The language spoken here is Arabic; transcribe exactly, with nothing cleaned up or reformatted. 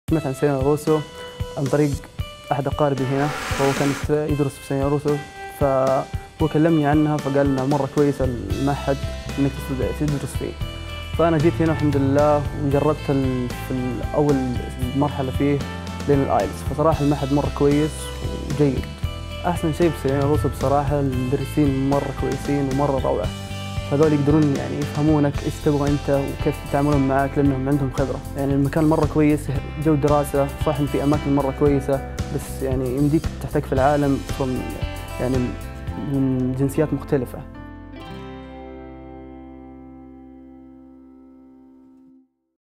سمعت عن سينما روسو عن طريق أحد أقاربي هنا، وهو كان يدرس في سينما روسو، فهو كلمني عنها فقال إنها مرة كويسة المعهد إنك تدرس فيه. فأنا جيت هنا الحمد لله وجربت في أول مرحلة فيه لين الآيلتس، فصراحة المعهد مرة كويس وجيد. أحسن شيء بسينما روسو بصراحة المدرسين مرة كويسين ومرة روعة، هذول يقدرون يعني يفهمونك ايش تبغى انت وكيف يتعاملون معك لانهم عندهم خبره. يعني المكان مره كويس، جو دراسه، صح ان في اماكن مره كويسه بس يعني يمديك تحتك في العالم يعني من جنسيات مختلفه.